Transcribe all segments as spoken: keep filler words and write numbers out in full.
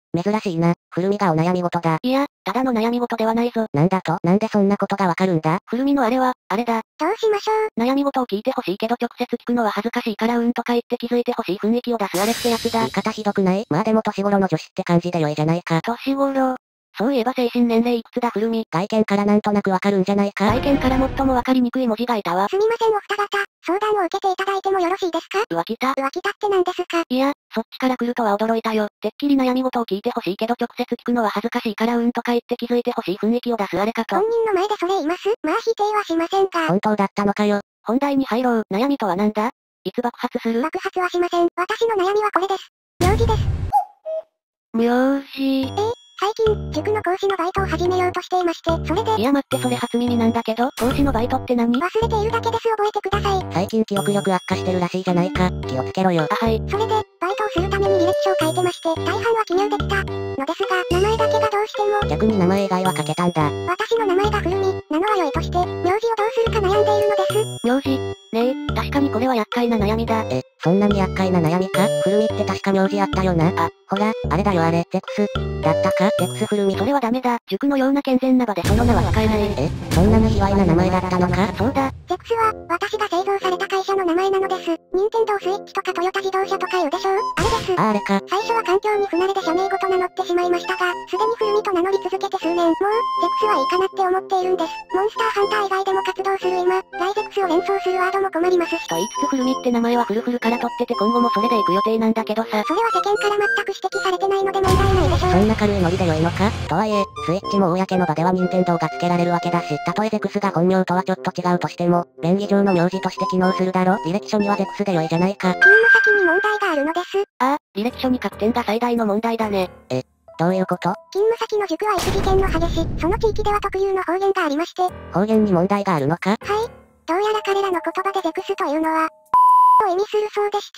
珍しいな。古見がお悩み事だ。 いや、ただの悩み事ではないぞ。 なんだと？なんでそんなことがわかるんだ？ 古見のあれは、あれだ。 どうしましょう。 悩み事を聞いてほしいけど直接聞くのは恥ずかしいからうんとか言って気づいてほしい雰囲気を出すあれってやつだ。 言い方ひどくない？まあでも年頃の女子って感じで良いじゃないか。 年頃。そういえば精神年齢いくつだ古見。 外見からなんとなくわかるんじゃないか？ 外見から最もわかりにくい文字がいたわ。 すみませんお二方、相談を受けていただいてもよろしいですか？ 浮気た。 浮気たって何ですか？ いや、そっちから来るとは驚いたよ。てっきり悩み事を聞いてほしいけど直接聞くのは恥ずかしいからうんとか言って気づいてほしい雰囲気を出すあれかと。 本人の前でそれ言います？まあ否定はしませんが。 本当だったのかよ。 本題に入ろう。悩みとはなんだ？いつ爆発する？ 爆発はしません。私の悩みはこれです。名字です。 名字。 えー最近、塾の講師のバイトを始めようとしていまして、それで。 いや待ってそれ初耳なんだけど、講師のバイトって何？ 忘れているだけです。覚えてください。 最近記憶力悪化してるらしいじゃないか。気をつけろよ。 あはい。 それで、バイトをするために履歴書を書いてまして、大半は記入できた。のですが、名前だけがどうしても。 逆に名前以外は書けたんだ。 私の名前が古見、なのは良いとして、名字をどうするか悩んでいるのです。 名字。ねえ、確かにこれは厄介な悩みだ。 え、そんなに厄介な悩みか？古見って確か名字あったよな。あ、ほら、あれだよあれ、ゼックス。だったか？ゼックス古見。 それはダメだ。塾のような健全な場でその名は使えない。 え、そんなに卑猥な名前だったのか？ そうだ。 ゼックスは、私が製造された会社の名前なのです。任天堂スイッチとかトヨタ自動車とか言うでしょう？あれです。 あ、あれか。 最初は環境に不慣れで社名ごと名乗ってしまいましたが、すでに古見と名乗り続けて数年。もう、ゼックスはいいかなって思っているんです。モンスターハンター以外でも活動する今、ライゼックスを連想するワードも困りますし。 と言いつつ古見って名前はフルフルから取ってて今後もそれで行く予定なんだけどさ。 それは世間から全く指摘されてないので問題ないでしょう。 そんな軽いノリで良いのか？とはいえ、スイッチも公の場では任天堂が付けられるわけだし、たとえゼクスが本名とはちょっと違うとしても、便宜上の名字として機能するだろ？履歴書にはゼクスで良いじゃないか。 勤務先に問題があるのです。 ああ、履歴書に書く点が最大の問題だね。 え、どういうこと？ 勤務先の塾は一事件の激し、その地域では特有の方言がありまして。 方言に問題があるのか？ はい。どうやら彼らの言葉でゼクスというのは、を意味するそうでして。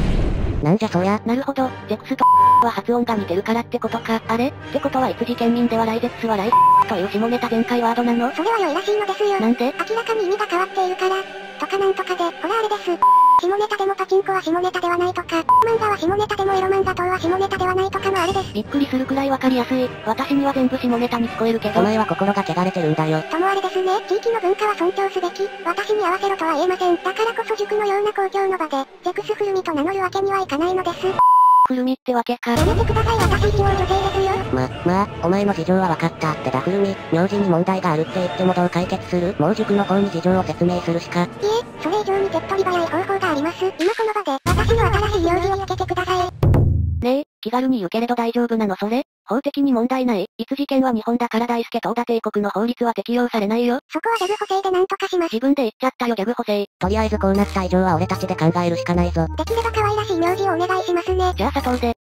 なんじゃそりゃ。 なるほど、ゼクスとは発音が似てるからってことか。あれってことはいつ事県民ではライゼックスはライという下ネタ全開ワードなの？ それは良いらしいのですよ。 なんで？ 明らかに意味が変わっているから。とかなんとかで、ほらあれです。下ネタでもパチンコは下ネタではないとか、漫画は下ネタでもエロ漫画等は下ネタではないとかのあれです。 びっくりするくらいわかりやすい。私には全部下ネタに聞こえるけど。 お前は心が汚れてるんだよ。 ともあれですね、地域の文化は尊重すべき。私に合わせろとは言えません。だからこそ塾のような公共の場で、ゼクス古見と名乗るわけにはいかないのです。 古見ってわけか。 やめてください、私一応女性ですよ。 ま、まあ、お前の事情は分かったってだ古見、名字に問題があるって言ってもどう解決する？もう塾の方に事情を説明するしか。 いえ、それ以上に手っ取り早い方法があります。今この場で、私の新しい名字をつけてください。 ねえ、気軽に言うけれど大丈夫なのそれ？法的に問題ない？いつ事件は日本だから大輔東田帝国の法律は適用されないよ。 そこはギャグ補正でなんとかします。 自分で言っちゃったよギャグ補正。 とりあえずこうなった以上は俺たちで考えるしかないぞ。 できれば可愛らしい名字をお願いしますね。 じゃあ佐藤で。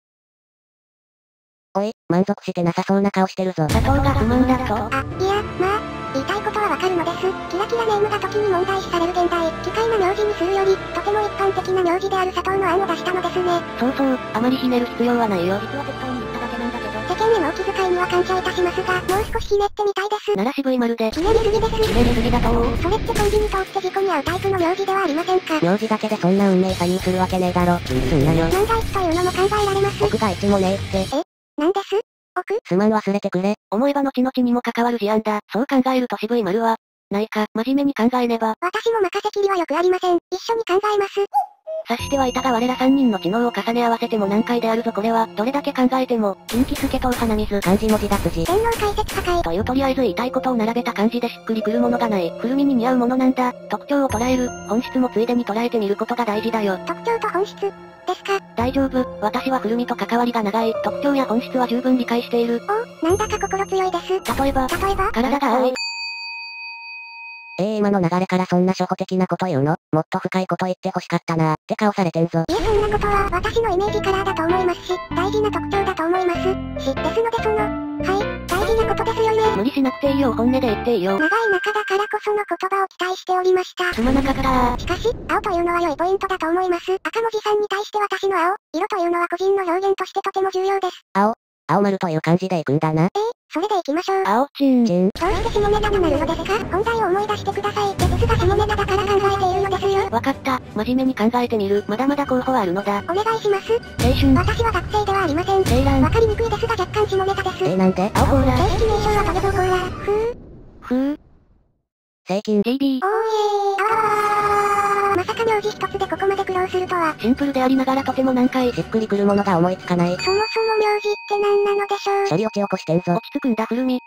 おい、満足してなさそうな顔してるぞ。 佐藤が不満だと？ あ、いや、まあ、言いたいことはわかるのです。キラキラネームが時に問題視される現代、奇怪な名字にするより、とても一般的な名字である佐藤の案を出したのですね。 そうそう、あまりひねる必要はないよ。実は適当に言っただけなんだけど。 世間へのお気遣いには感謝いたしますが、もう少しひねってみたいです。 なら渋いまるで。 ひねりすぎです。 ひねりすぎだと思う。 それってコンビニ通って事故に遭うタイプの名字ではありませんか？ 名字だけでそんな運命左右するわけねえだろ。気にすんなよ。 万が一というのも考えられます。 僕が一もねえって。 え、なんです？奥？ すまん忘れてくれ。 思えば後々にも関わる事案だ。そう考えると渋い丸は、ないか、真面目に考えねば。 私も任せきりはよくありません。一緒に考えます。 察してはいたが我ら三人の知能を重ね合わせても難解であるぞこれは、どれだけ考えても、近畿助と鼻水。 漢字文字脱字。 天皇解説破壊。 というとりあえず言いたいことを並べた感じでしっくりくるものがない。古見に似合うものなんだ。特徴を捉える、本質もついでに捉えてみることが大事だよ。 特徴と本質、ですか？ 大丈夫、私は古見と関わりが長い。特徴や本質は十分理解している。 お、なんだか心強いです。 例えば、 例えば、 体が青い。 えー、今の流れからそんな初歩的なこと言うの？もっと深いこと言って欲しかったなーって顔されてんぞ。 いえそんなことは私のイメージカラーだと思いますし、大事な特徴だと思います。し、ですのでその、はい、大事なことですよね。 無理しなくていいよ本音で言っていいよ。 長い中だからこその言葉を期待しておりました。 すまなかったー。 しかし、青というのは良いポイントだと思います。赤文字さんに対して私の青、色というのは個人の表現としてとても重要です。 青、青丸という漢字でいくんだな。 えー、それでいきましょう。 青チン。 チン。 どうして下ネタになるのですか？本題を思い出してください。ですが下ネタだから考えているのでですよ。 わかった。真面目に考えてみる。まだまだ候補はあるのだ。 お願いします。 青春。 私は学生ではありません。 青蘭。 わかりにくいですが若干下ネタです。 えー、なんで青コーラ。 正式名称はトゲゾーコーラ。ふー。 ふー。 正金。 ジェイビー。 おーえー。あー。まさか名字一つでここまで苦労するとは。 シンプルでありながらとても難解。 しっくりくるものが思いつかない。 そもそも名字って何なのでしょう。 処理落ち起こしてんぞ。 落ち着くんだ古見。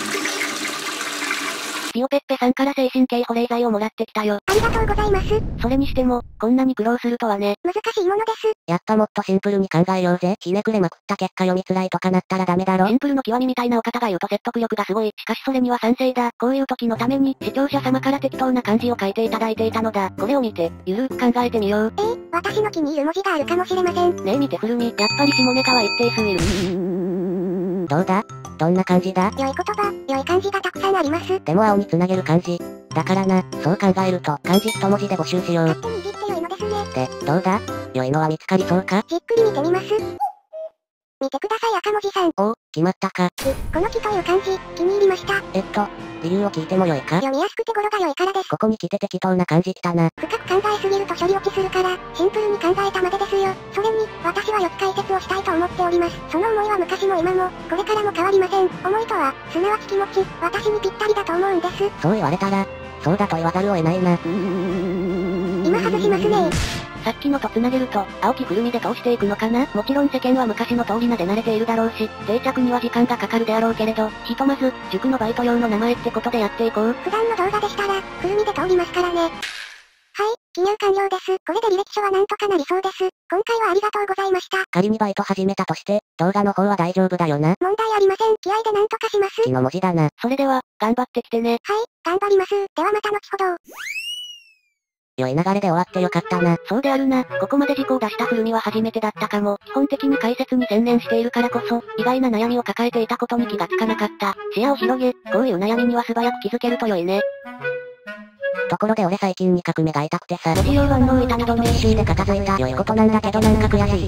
ピオペッペさんから精神系保冷剤をもらってきたよ。 ありがとうございます。 それにしても、こんなに苦労するとはね。 難しいものです。 やっぱもっとシンプルに考えようぜ。ひねくれまくった結果読みづらいとかなったらダメだろ。 シンプルの極みみたいなお方が言うと説得力がすごい。しかしそれには賛成だ。こういう時のために、視聴者様から適当な漢字を書いていただいていたのだ。これを見て、ゆるーく考えてみよう。 えー、私の気に入る文字があるかもしれません。 ねえ見て古見、やっぱり下ネタは一定数いる。 どうだ？どんな感じだ？ 良い言葉、良い漢字がたくさんあります。 でも青につなげる漢字。だからな、そう考えると、漢字一文字で募集しよう。 勝手にいじって良いのですね。 で、どうだ？良いのは見つかりそうか？ じっくり見てみます。見てください赤文字さん。 おお、決まったか。 この木という漢字、気に入りました。 えっと、理由を聞いてもよいか？ 読みやすくて語呂が良いからです。 ここに来て適当な漢字来たな。 深く考えすぎると処理落ちするから、シンプルに考えたまでですよ。それに、私はよく解説をしたいと思っております。その思いは昔も今も、これからも変わりません。思いとは、すなわち気持ち、私にぴったりだと思うんです。 そう言われたら、そうだと言わざるを得ないな。 今外しますね。 さっきのと繋げると、青木古見で通していくのかな？もちろん世間は昔の通りなで慣れているだろうし、定着には時間がかかるであろうけれど、ひとまず、塾のバイト用の名前ってことでやっていこう。 普段の動画でしたら、古見で通りますからね。はい、記入完了です。これで履歴書はなんとかなりそうです。今回はありがとうございました。 仮にバイト始めたとして、動画の方は大丈夫だよな。 問題ありません。気合でなんとかします。 木の文字だな。 それでは、頑張ってきてね。 はい、頑張ります。ではまた後ほど。 良い流れで終わってよかったな。 そうであるな。ここまで事故を出した古見は初めてだったかも。基本的に解説に専念しているからこそ、意外な悩みを抱えていたことに気がつかなかった。視野を広げ、こういう悩みには素早く気づけると良いね。 ところで俺最近に角目が痛くてさ。 文字用万能痛み止め。 練習で片付いた良いことなんだけどなんか悔しい。